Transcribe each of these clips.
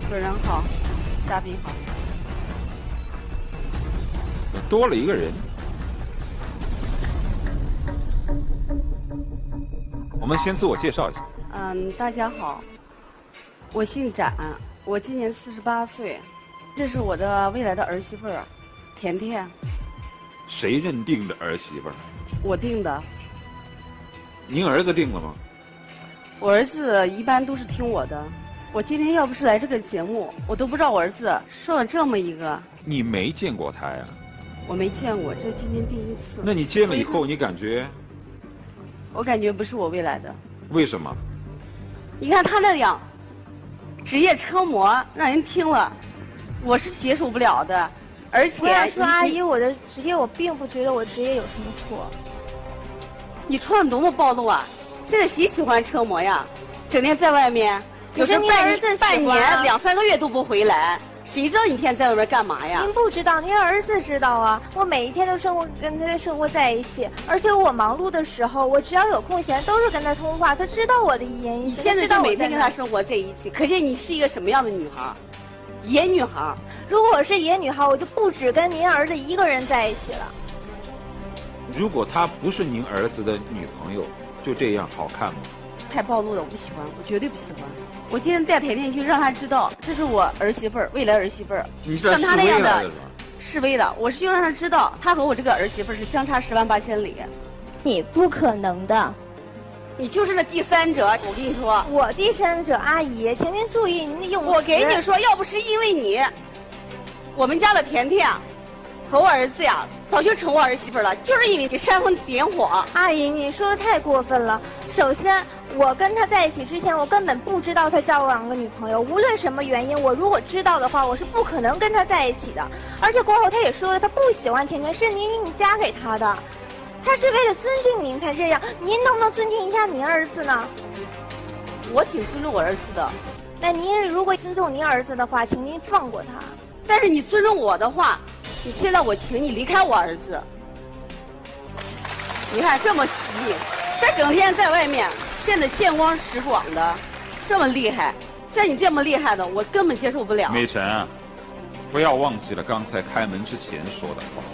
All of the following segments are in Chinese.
主持人好，嘉宾好。 多了一个人。我们先自我介绍一下。 大家好，我姓展，我今年48岁，这是我的未来的儿媳妇儿，甜甜。 谁认定的儿媳妇儿？ 我定的。 您儿子定了吗？ 我儿子一般都是听我的。我今天要不是来这个节目，我都不知道我儿子说了这么一个。 你没见过他呀？ 我没见过，这是今天第一次。 那你见了以后，你感觉？ 我感觉不是我未来的。 为什么？ 你看他那样，职业车模，让人听了，我是接受不了的。而且， 我想说，阿姨，我的职业我并不觉得我职业有什么错。 你穿的多么暴露啊！现在谁喜欢车模呀？整天在外面，有时半年、2、3个月都不回来。谁知道你天天在外面干嘛呀？ 您不知道，您儿子知道啊。我每一天都跟他生活在一起，而且我忙碌的时候，我只要有空闲都是跟他通话，他知道我的一言一行。 你现在就每天跟他生活在一起，可见你是一个什么样的女孩？野女孩。 如果我是野女孩，我就不只跟您儿子一个人在一起了。 如果她不是您儿子的女朋友，就这样好看吗？ 太暴露了，我不喜欢，我绝对不喜欢。我今天带甜甜去，让她知道这是我儿媳妇儿，未来儿媳妇儿。 你是示威来的是吧？ 示威的，我是就让她知道，她和我这个儿媳妇儿是相差10万8千里。 你不可能的， 你就是那第三者。我跟你说， 我第三者，阿姨，请您注意您的用词。 我给你说，要不是因为你，我们家的甜甜和我儿子呀，早就成我儿媳妇了，就是因为你煽风点火。 阿姨，你说的太过分了。首先，我跟他在一起之前，我根本不知道他交往个女朋友。无论什么原因，我如果知道的话，我是不可能跟他在一起的。而且过后他也说了，他不喜欢甜甜，是您嫁给他的，他是为了尊敬您才这样。您能不能尊敬一下您儿子呢？ 我挺尊重我儿子的。 那您如果尊重您儿子的话，请您放过他。 但是你尊重我的话，你现在我请你离开我儿子。你看这么细，这整天在外面，现在见光识广的，这么厉害，像你这么厉害的，我根本接受不了。 美晨啊，不要忘记了刚才开门之前说的话。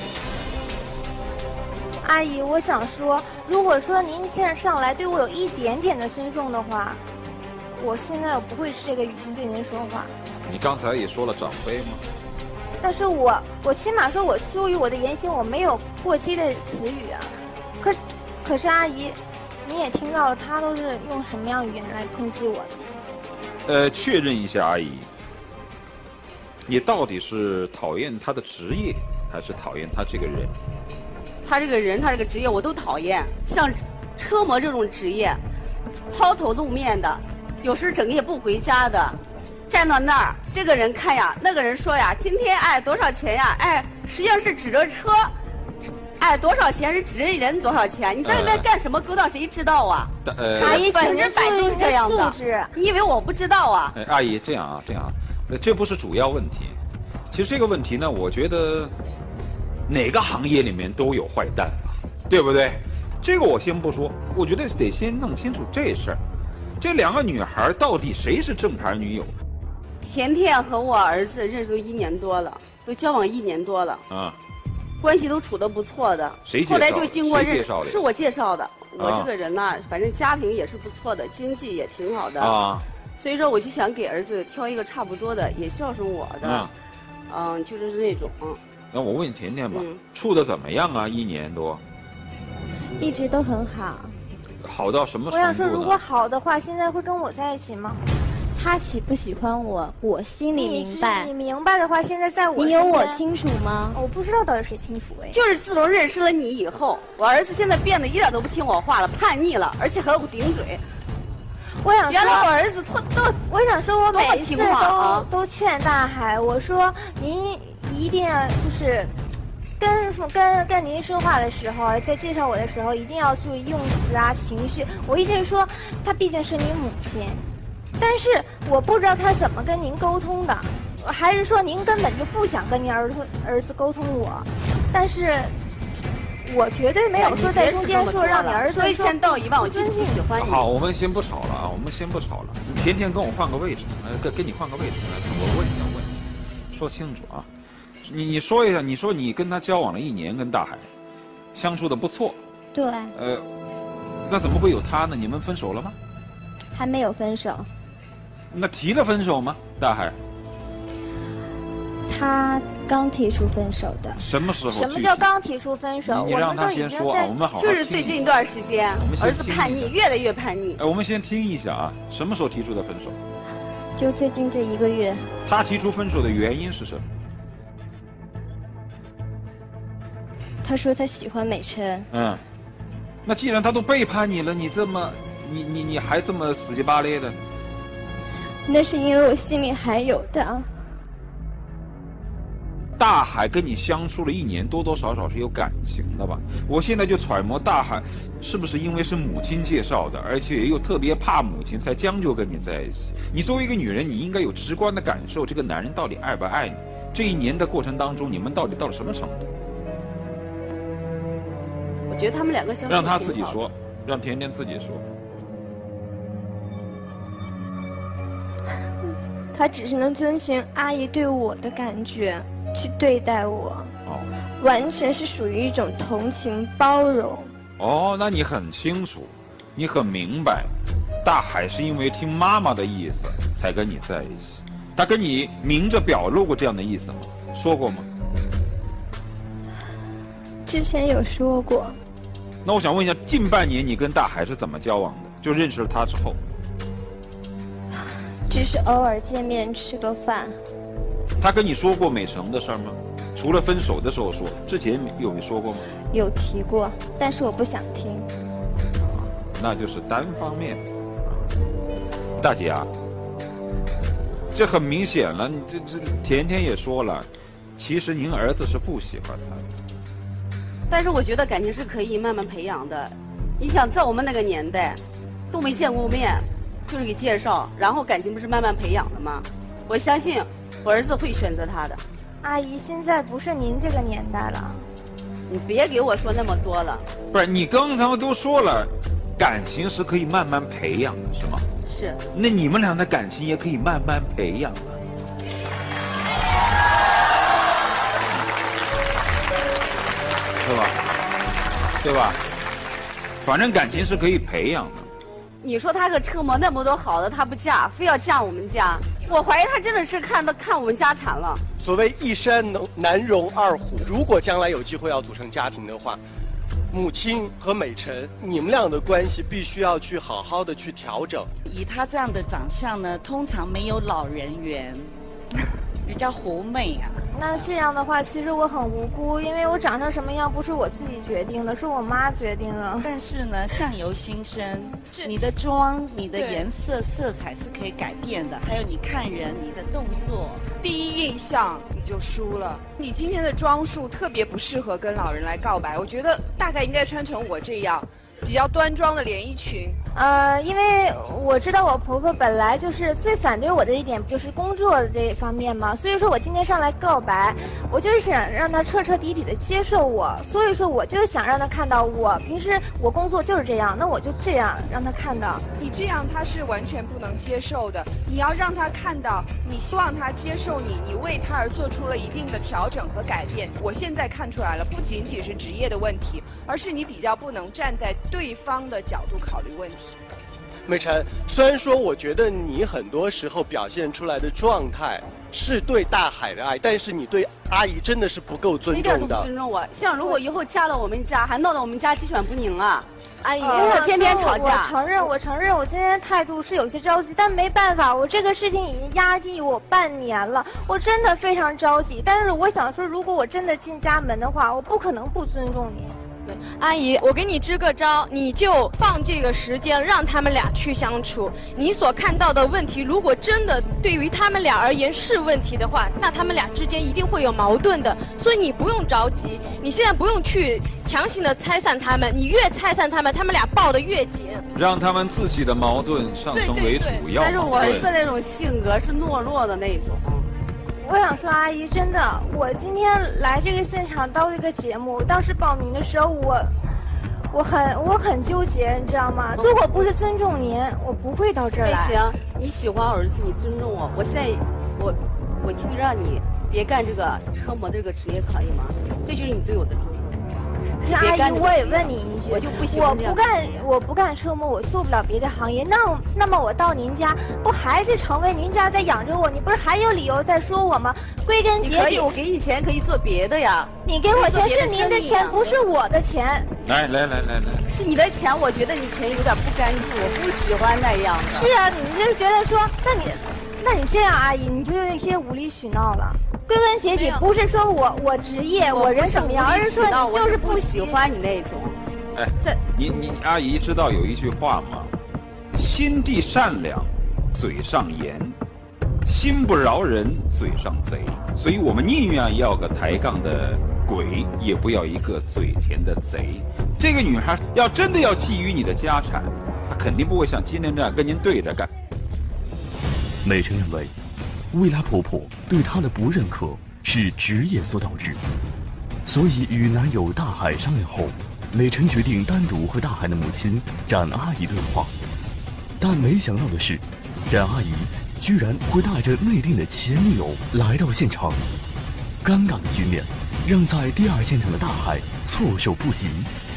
阿姨，我想说，如果说您现在上来对我有一点点的尊重的话，我现在我不会是这个语气对您说话。 你刚才也说了长辈吗？ 但是我起码说我注意我的言行，我没有过激的词语啊。可是阿姨，你也听到了，他都是用什么样语言来抨击我的？确认一下，阿姨，你到底是讨厌他的职业，还是讨厌他这个人？ 他这个人，他这个职业我都讨厌。像车模这种职业，抛头露面的，有时整夜不回家的，站到那儿，这个人看呀，那个人说呀，今天多少钱呀？实际上是指着车。多少钱是指着人多少钱？你在那边干什么勾当？谁知道啊？ 阿姨 100%都是这样的。你以为我不知道啊？ 阿姨，这样啊，这不是主要问题。其实这个问题呢，我觉得哪个行业里面都有坏蛋啊，对不对？这个我先不说，我觉得得先弄清楚这事儿。这2个女孩到底谁是正牌女友？ 甜甜和我儿子认识都1年多了，都交往1年多了。关系都处得不错的， 谁介绍？ 后来就经过是我介绍的。我这个人呢，反正家庭也是不错的，经济也挺好的啊。所以说，我就想给儿子挑一个差不多的，也孝顺我的，就是那种。 那我问甜甜吧，处的怎么样啊？1年多， 一直都很好。 好到什么程度呢？ 我想说，如果好的话，现在会跟我在一起吗？ 他喜不喜欢我，我心里明白。 你明白的话，现在在我你有我清楚吗？ 我不知道到底谁清楚哎。 就是自从认识了你以后，我儿子现在变得一点都不听我话了，叛逆了，而且还有个顶嘴。 我想说， 原来我儿子我想说，我每次都劝大海，我说您一定要就是跟您说话的时候，在介绍我的时候，一定要注意用词啊、情绪。我一直说，他毕竟是您母亲。但是我不知道他怎么跟您沟通的，还是说您根本就不想跟您儿子沟通我？但是我绝对没有说在中间说让你儿子说一千道一万，我就是不喜欢你。 好，我们先不吵了啊，我们先不吵了。你甜甜跟我换个位置，跟你换个位置，我问一下问题，说清楚啊。你说一下，你说你跟他交往了1年，跟大海相处的不错。 对。 那怎么会有他呢？你们分手了吗？ 还没有分手。 那提了分手吗？大海？ 他刚提出分手的。 什么时候？ 什么叫刚提出分手？ 你让他先说啊，我们好好听。 就是最近一段时间，儿子叛逆，越来越叛逆。 我们先听一下啊，什么时候提出的分手？ 就最近这1个月。 他提出分手的原因是什么？ 他说他喜欢美辰。 那既然他都背叛你了，你这么，你还这么死乞白赖的？ 那是因为我心里还有他。 大海跟你相处了1年，多多少少是有感情的吧？我现在就揣摩大海是不是因为是母亲介绍的，而且又特别怕母亲，才将就跟你在一起。你作为一个女人，你应该有直观的感受，这个男人到底爱不爱你？这1年的过程当中，你们到底到了什么程度？ 我觉得他们2个相处让他自己说，让甜甜自己说。 他只是能遵循阿姨对我的感觉去对待我，完全是属于一种同情包容。 那你很清楚，你很明白，大海是因为听妈妈的意思才跟你在一起。他跟你明着表露过这样的意思吗？说过吗？ 之前有说过。 那我想问一下，近半年你跟大海是怎么交往的？就认识了他之后。 只是偶尔见面吃个饭。 他跟你说过美成的事儿吗？除了分手的时候说，之前有没说过吗？ 有提过，但是我不想听。 那就是单方面。大姐啊，这很明显了，这甜甜也说了，其实您儿子是不喜欢他的。 但是我觉得感情是可以慢慢培养的。你想，在我们那个年代，都没见过面，就是给介绍，然后感情不是慢慢培养的吗？我相信我儿子会选择他的。 阿姨，现在不是您这个年代了。 你别给我说那么多了。 不是，你刚才都说了，感情是可以慢慢培养的，是吗？ 是。 那你们俩的感情也可以慢慢培养的。是吧？对吧？反正感情是可以培养的。 你说他可车模那么多好的，他不嫁，非要嫁我们家，我怀疑他真的是看我们家产了。 所谓一山难容二虎，如果将来有机会要组成家庭的话，母亲和美辰，你们俩的关系必须要去好好的去调整。 以他这样的长相呢，通常没有老人缘，比较狐媚啊。 那这样的话，其实我很无辜，因为我长成什么样不是我自己决定的，是我妈决定的。 但是呢，相由心生，你的妆、你的颜色、色彩是可以改变的，还有你看人、你的动作， 第一印象你就输了。你今天的装束特别不适合跟老人来告白，我觉得大概应该穿成我这样。比较端庄的连衣裙。 因为我知道我婆婆本来就是最反对我的一点就是工作的这一方面嘛，所以说我今天上来告白，我就是想让她彻彻底底的接受我，所以说我就是想让她看到我平时我工作就是这样，那我就这样让她看到。 你这样她是完全不能接受的，你要让她看到你希望她接受你，你为她而做出了一定的调整和改变。我现在看出来了，不仅仅是职业的问题，而是你比较不能站在对方的角度考虑问题。 美辰，虽然说我觉得你很多时候表现出来的状态是对大海的爱，但是你对阿姨真的是不够尊重的。 一点都不尊重我。像如果以后嫁到我们家，还闹得我们家鸡犬不宁啊！阿姨， 我天天吵架。 我承认，我今天态度是有些着急，但没办法，我这个事情已经压抑我半年了，我真的非常着急。但是我想说，如果我真的进家门的话，我不可能不尊重你。 阿姨，我给你支个招，你就放这个时间让他们俩去相处。你所看到的问题，如果真的对于他们俩而言是问题的话，那他们俩之间一定会有矛盾的。所以你不用着急，你现在不用去强行的拆散他们，你越拆散他们，他们俩抱得越紧， 让他们自己的矛盾上升为主要矛盾。 但是我儿子那种性格是懦弱的那种。 我想说，阿姨，真的，我今天来这个现场到这个节目，当时报名的时候，我很纠结，你知道吗？如果不是尊重您，我不会到这儿来。 行，你喜欢儿子，你尊重我。我现在我听让你别干这个车模这个职业，可以吗？这就是你对我的尊重。 可是阿姨，我也问你一句， 我就不喜欢这样。 我不干车模，我做不了别的行业。那么我到您家，不还是成为您家在养着我？你不是还有理由在说我吗？归根结底， 我给你钱可以做别的呀。 你给我钱是您的钱，不是我的钱。 来， 是你的钱，我觉得你钱有点不干净，我不喜欢那样的。 是啊，你就是觉得说，那你这样，阿姨，你就有一些无理取闹了。归根结底，不是说我职业我人怎么样，而是说你就是不喜欢你那种。 哎，你阿姨知道有一句话吗？心地善良，嘴上严；心不饶人，嘴上贼。所以我们宁愿要个抬杠的鬼，也不要一个嘴甜的贼。这个女孩要真的要觊觎你的家产，她肯定不会像今天这样跟您对着干。 美辰认为，未来婆婆对她的不认可是职业所导致，所以与男友大海商量后，美辰决定单独和大海的母亲展阿姨对话。但没想到的是，展阿姨居然会带着内定的前女友来到现场，尴尬的局面让在第二现场的大海措手不及。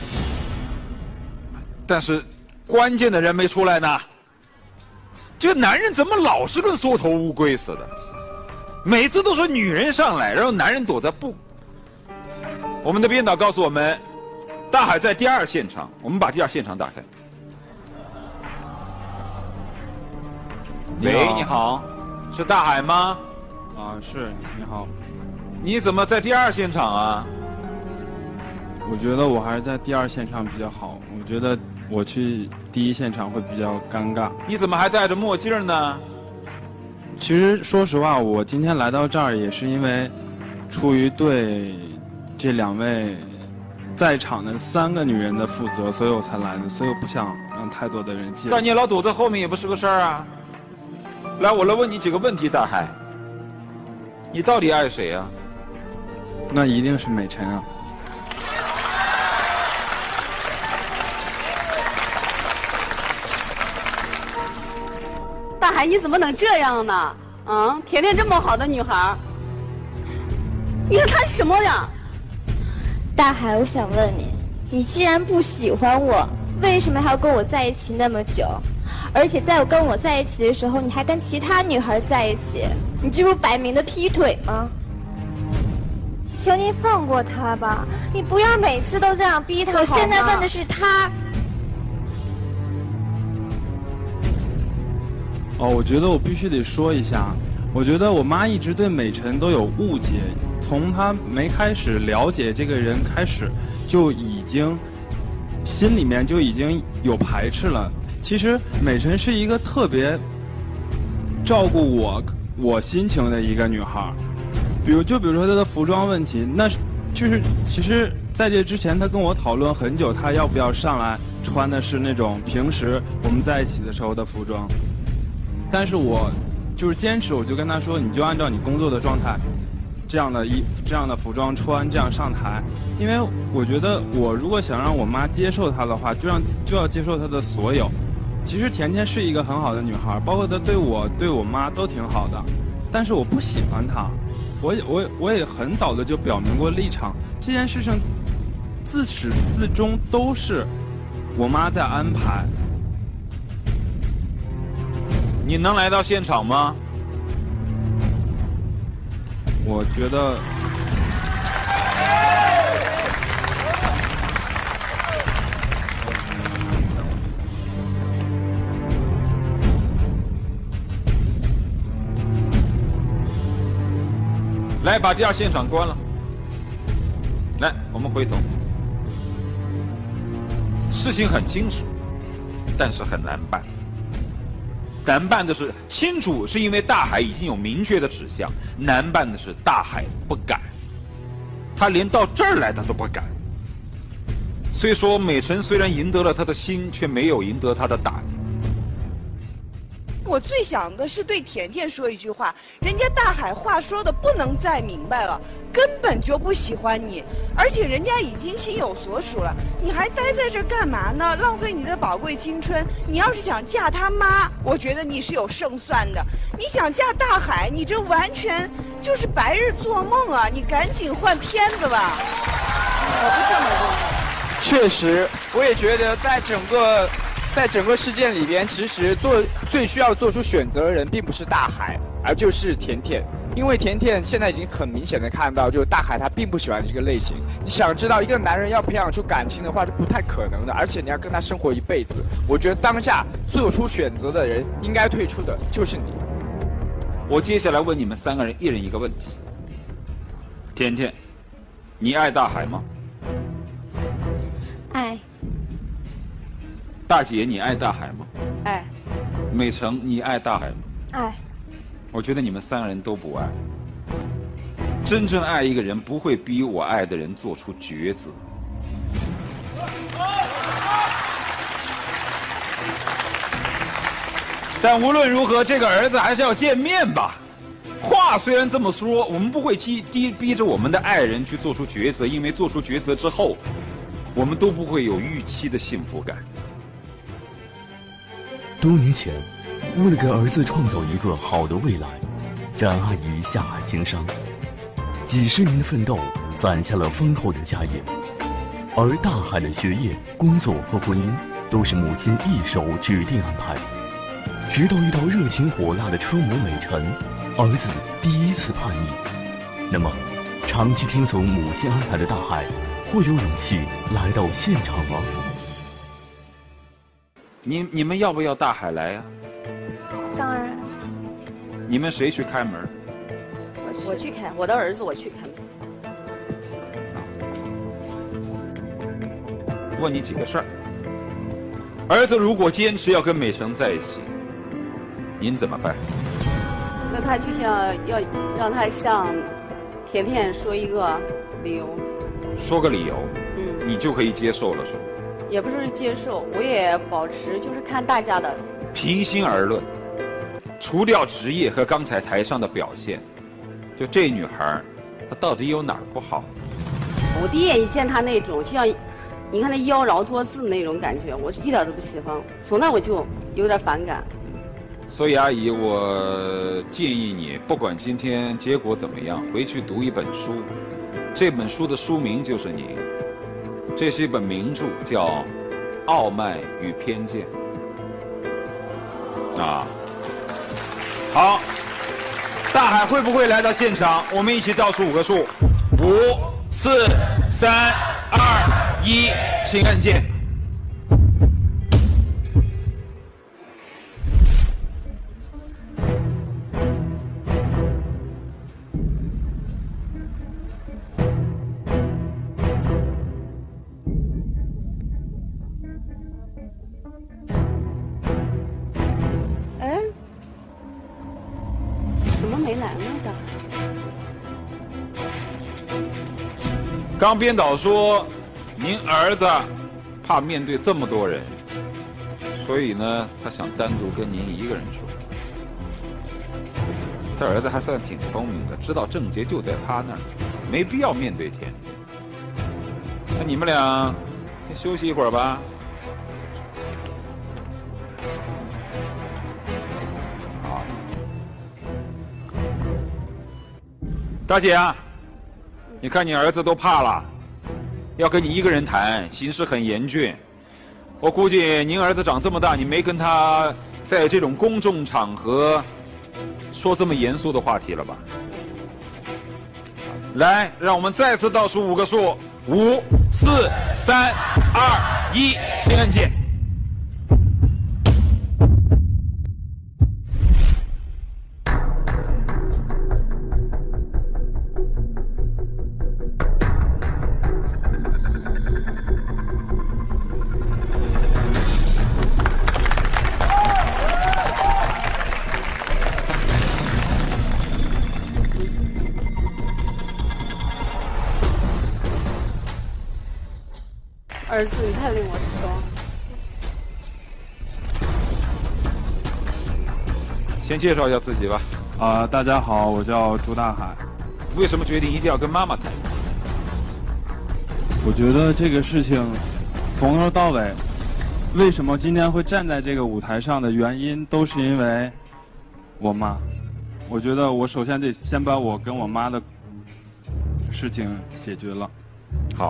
但是关键的人没出来呢。这个男人怎么老是跟缩头乌龟似的？每次都是女人上来，然后男人躲在不。我们的编导告诉我们，大海在第二现场，我们把第二现场打开。喂，你好，是大海吗？ 啊，是，你好。 你怎么在第二现场啊？ 我觉得我还是在第二现场比较好。我觉得我去第一现场会比较尴尬。 你怎么还戴着墨镜呢？ 其实说实话，我今天来到这儿也是因为出于对这两位在场的3个女人的负责，所以我才来的。所以我不想让太多的人介意。 但你老躲在后面也不是个事儿啊。来，我来问你几个问题，大海，你到底爱谁啊？ 那一定是美辰啊。 大海，你怎么能这样呢？甜甜这么好的女孩，你看她什么呀？ 大海，我想问你，你既然不喜欢我，为什么还要跟我在一起那么久？而且在我跟我在一起的时候，你还跟其他女孩在一起，你这不摆明的劈腿吗？ 求您放过他吧，你不要每次都这样逼他。 我现在问的是他。 我觉得我必须得说一下，我觉得我妈一直对美辰都有误解，从她没开始了解这个人开始，就已经心里面就已经有排斥了。其实美辰是一个特别照顾我心情的一个女孩，比如说她的服装问题，那就是其实在这之前她跟我讨论很久，她要不要上来穿的是那种平时我们在一起的时候的服装。但是我就是坚持，我就跟他说，你就按照你工作的状态，这样的服装穿，这样上台。因为我觉得，我如果想让我妈接受她的话，就要接受她的所有。其实甜甜是一个很好的女孩，包括她对我妈都挺好的，但是我不喜欢她。我也很早的就表明过立场，这件事情自始至终都是我妈在安排。 你能来到现场吗？ 我觉得， 来把第二现场关了。来，我们回头。事情很清楚，但是很难办。难办的是清楚，是因为大海已经有明确的指向；难办的是大海不敢，他连到这儿来他都不敢。虽说美辰虽然赢得了他的心，却没有赢得他的胆。 我最想的是对甜甜说一句话，人家大海话说的不能再明白了，根本就不喜欢你，而且人家已经心有所属了，你还待在这干嘛呢？浪费你的宝贵青春。你要是想嫁他妈，我觉得你是有胜算的。你想嫁大海，你这完全就是白日做梦啊！你赶紧换片子吧。我不这么认为。 确实，我也觉得在整个事件里边，其实最需要做出选择的人并不是大海，而就是甜甜。因为甜甜现在已经很明显的看到，就是大海他并不喜欢这个类型。你想知道一个男人要培养出感情的话是不太可能的，而且你要跟他生活一辈子。我觉得当下做出选择的人应该退出的就是你。 我接下来问你们3个人一人一个问题。甜甜，你爱大海吗？ 爱。 大姐，你爱大海吗？ 爱。 美成，你爱大海吗？ 爱。 我觉得你们3个人都不爱。真正爱一个人，不会逼我爱的人做出抉择。但无论如何，这个儿子还是要见面吧。话虽然这么说，我们不会逼着我们的爱人去做出抉择，因为做出抉择之后，我们都不会有预期的幸福感。 多年前，为了给儿子创造一个好的未来，詹阿姨下海经商，几十年的奋斗攒下了丰厚的家业，而大海的学业、工作和婚姻都是母亲一手指定安排。直到遇到热情火辣的车模美辰，儿子第一次叛逆。那么，长期听从母亲安排的大海，会有勇气来到现场吗？ 你们要不要大海来呀？ 当然。 你们谁去开门？ 我去开，我的儿子我去开门。 问你几个事儿。儿子如果坚持要跟美成在一起，您怎么办？ 那他就像要让他向甜甜说一个理由。 说个理由，你就可以接受了，是吧？ 也不是接受，我也保持就是看大家的。 平心而论，除掉职业和刚才台上的表现，就这女孩，她到底有哪儿不好？ 我第一眼一见她那种，就像你看那妖娆多姿的那种感觉，我是一点都不喜欢。从那我就有点反感。 所以阿姨，我建议你，不管今天结果怎么样，回去读一本书。这本书的书名就是你。这是一本名著，叫《傲慢与偏见》。啊，好，大海会不会来到现场？我们一起倒数5个数，5、4、3、2、1，请按键。刚编导说，您儿子怕面对这么多人，所以呢，他想单独跟您一个人说。他儿子还算挺聪明的，知道症结就在他那儿，没必要面对天。那你们俩先休息一会儿吧。好，大姐啊。你看你儿子都怕了，要跟你一个人谈，形势很严峻。我估计您儿子长这么大，你没跟他在这种公众场合说这么严肃的话题了吧？来，让我们再次倒数5个数，5、4、3、2、1，请按键。 儿子，你太令我失望。 先介绍一下自己吧。 大家好，我叫朱大海。 为什么决定一定要跟妈妈谈？ 我觉得这个事情从头到尾，为什么今天会站在这个舞台上的原因，都是因为我妈。我觉得我首先得先把我跟我妈的事情解决了。 好，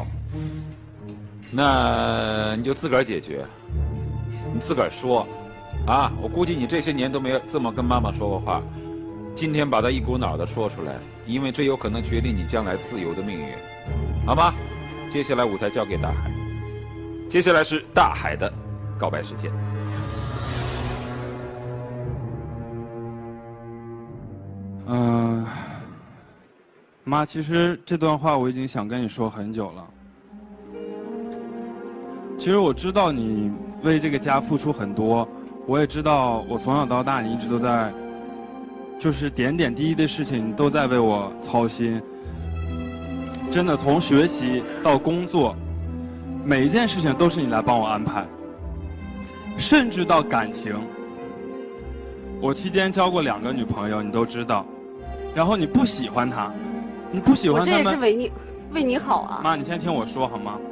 那你就自个儿解决，你自个儿说。啊，我估计你这些年都没有这么跟妈妈说过话，今天把它一股脑的说出来，因为这有可能决定你将来自由的命运，好吗？接下来舞台交给大海，接下来是大海的告白时间。 妈，其实这段话我已经想跟你说很久了。其实我知道你为这个家付出很多，我也知道我从小到大你一直都在，就是点点滴滴的事情你都在为我操心。真的，从学习到工作，每一件事情都是你来帮我安排，甚至到感情。我期间交过2个女朋友，你都知道，然后你不喜欢她，你不喜欢她们。 我这也是为你好啊。 妈，你先听我说好吗？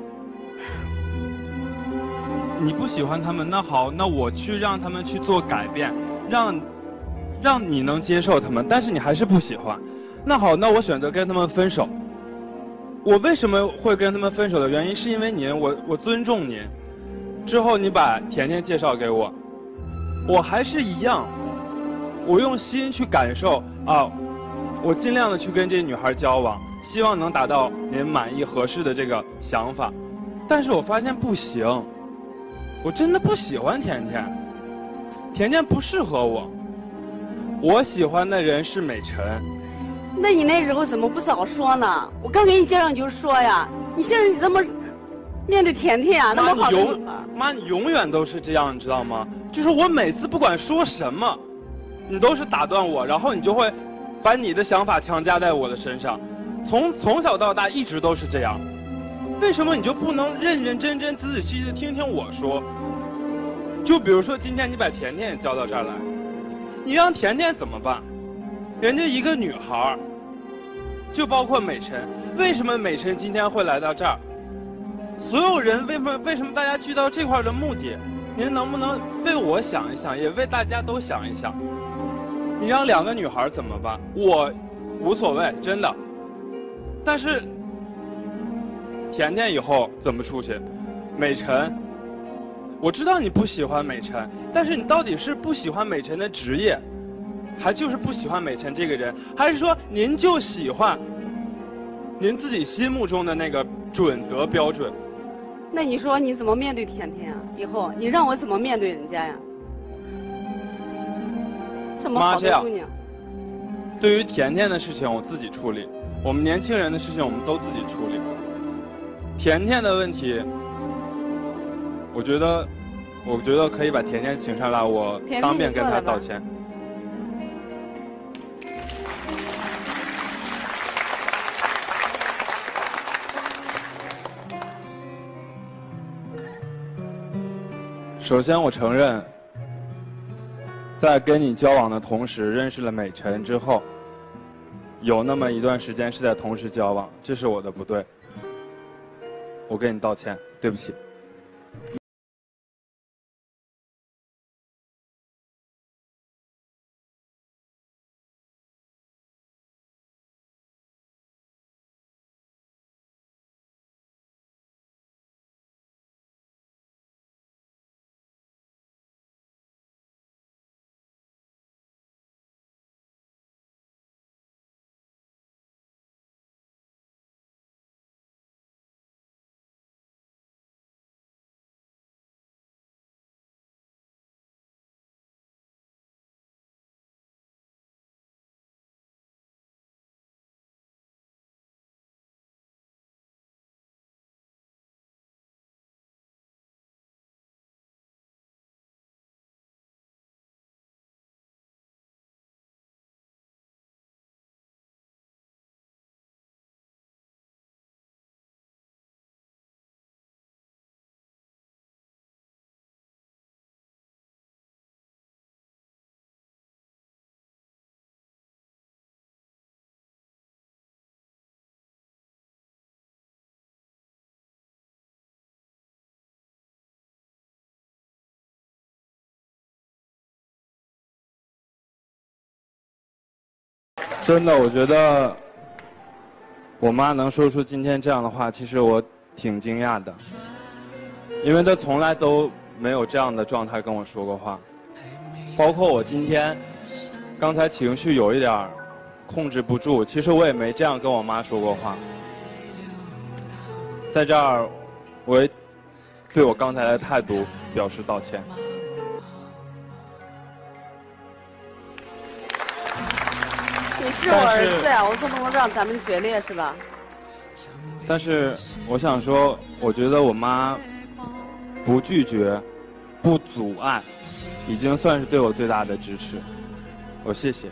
你不喜欢他们，那好，那我去让他们去做改变，让你能接受他们，但是你还是不喜欢。那好，那我选择跟他们分手。我为什么会跟他们分手的原因，是因为您，我尊重您。之后你把甜甜介绍给我，我还是一样，我用心去感受啊，我尽量的去跟这女孩交往，希望能达到您满意合适的这个想法。但是我发现不行，我真的不喜欢甜甜，甜甜不适合我，我喜欢的人是美晨。 那你那时候怎么不早说呢？我刚给你介绍你就说呀，你现在你怎么面对甜甜啊？那么好的女孩。 妈，你永远都是这样，你知道吗？就是我每次不管说什么，你都是打断我，然后你就会把你的想法强加在我的身上，从小到大一直都是这样。为什么你就不能认认真真、仔仔细细的听听我说？就比如说今天你把甜甜叫到这儿来，你让甜甜怎么办？人家一个女孩，就包括美晨，为什么美晨今天会来到这儿？所有人为什么大家聚到这块的目的？您能不能为我想一想，也为大家都想一想？你让2个女孩怎么办？我无所谓，真的。但是甜甜以后怎么出去？美晨，我知道你不喜欢美晨，但是你到底是不喜欢美晨的职业，还就是不喜欢美晨这个人，还是说您就喜欢您自己心目中的那个准则标准？ 那你说你怎么面对甜甜啊？以后你让我怎么面对人家呀？这么好的姑娘。 对于甜甜的事情我自己处理，我们年轻人的事情我们都自己处理。甜甜的问题，我觉得可以把甜甜请上来，我当面跟她道歉。首先，我承认，在跟你交往的同时，认识了美晨之后，有那么一段时间是在同时交往，这是我的不对，我跟你道歉，对不起。 真的，我觉得我妈能说出今天这样的话，其实我挺惊讶的，因为她从来都没有这样的状态跟我说过话。包括我今天刚才情绪有一点控制不住，其实我也没这样跟我妈说过话。在这儿，我也对我刚才的态度表示道歉。 你是我儿子呀，我怎么能让咱们决裂是吧？ 但是我想说，我觉得我妈不拒绝、不阻碍，已经算是对我最大的支持。我谢谢。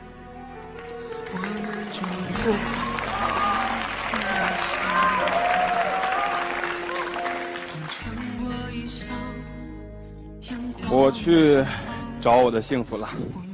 我去找我的幸福了。